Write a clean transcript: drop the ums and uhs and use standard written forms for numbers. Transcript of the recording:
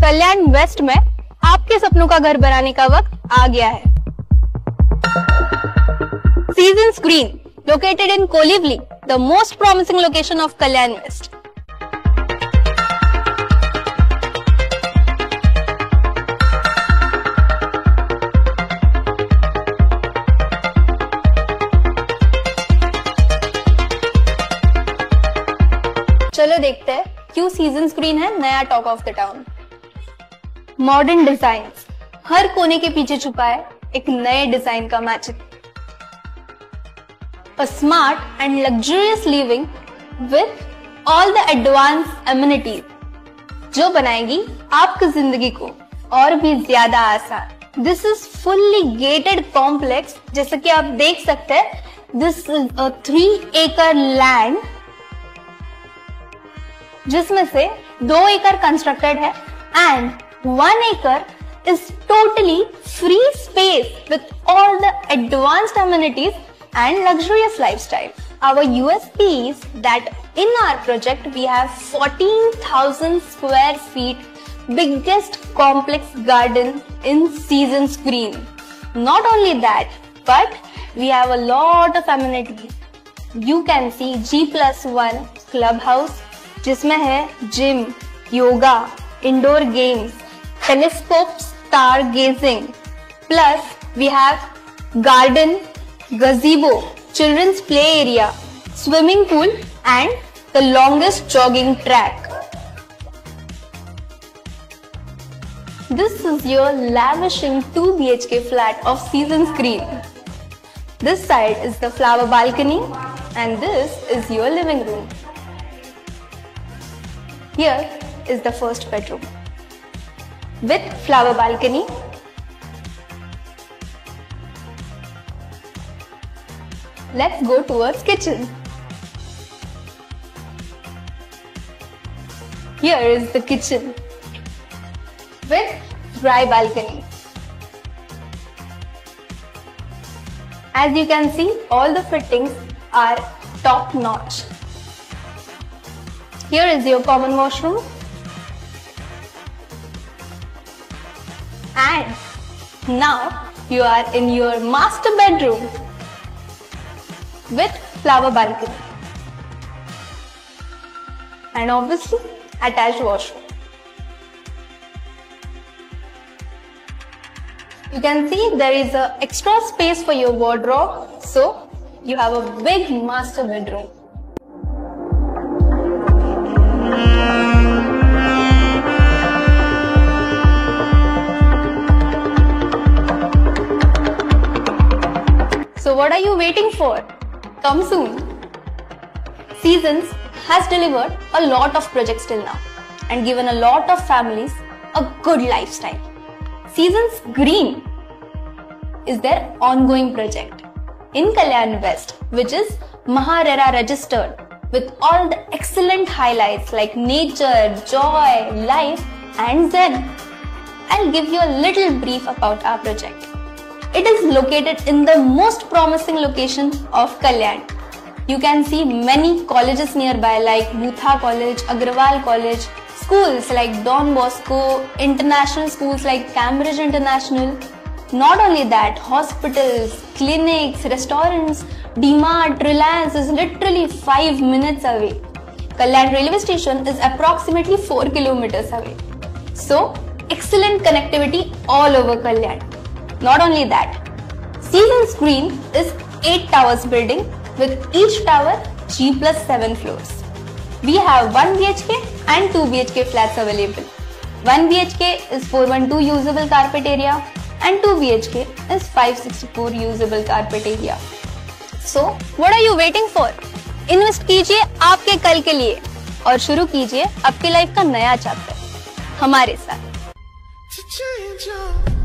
कल्याण waste में आपके सपनों का घर बनाने का वक्त आ गया है। Seasons green, located in Kolivli, the most promising location of Kalyan West. चलो देखते हैं क्यों सीजन्स ग्रीन है नया talk of the town. Modern designs, हर कोने के पीछे छुपा है एक नए डिजाइन का magic. A smart and luxurious living with all the advanced amenities, जो बनाएगी आपकी जिंदगी को और भी ज्यादा आसान। This is fully gated complex, जैसा कि आप देख सकते हैं। This is a 3-acre land, जिसमें से 2 एकड़ कंस्ट्रक्टेड है and 1 acre is totally free space with all the advanced amenities and luxurious lifestyle. Our USP is that in our project we have 14,000 square feet biggest complex garden in Seasons Green. Not only that, but we have a lot of amenities. You can see G+1 clubhouse, जिसमें है gym, yoga, indoor games, telescope star gazing, plus we have garden, gazebo, children's play area, swimming pool and the longest jogging track. This is your lavishing 2 BHK flat of Seasons Green. This side is the flower balcony and this is your living room. Here is the first bedroom with flower balcony. Let's go towards kitchen. Here is the kitchen with dry balcony. As you can see, all the fittings are top notch. Here is your common washroom. And now you are in your master bedroom with flower balcony and obviously attached washroom. You can see there is a extra space for your wardrobe, so you have a big master bedroom. So what are you waiting for? Come soon. Seasons has delivered a lot of projects till now and given a lot of families a good lifestyle. Seasons Green is their ongoing project in Kalyan West, which is MahaRERA registered with all the excellent highlights like nature, joy, life and Zen. I'll give you a little brief about our project. It is located in the most promising location of Kalyan. You can see many colleges nearby like Butha College, Agrawal College, schools like Don Bosco, international schools like Cambridge International. Not only that, hospitals, clinics, restaurants, DMart, Reliance is literally 5 minutes away. Kalyan railway station is approximately 4 kilometers away. So, excellent connectivity all over Kalyan. Not only that, Seasons Green is 8 towers building with each tower G+7 floors. We have 1 BHK and 2 BHK flats available. 1 BHK is 412 usable carpet area and 2 BHK is 564 usable carpet area. So, what are you waiting for? Invest कीजिए आपके कल के लिए और शुरू कीजिए आपकी life का नया चैप्टर हमारे साथ।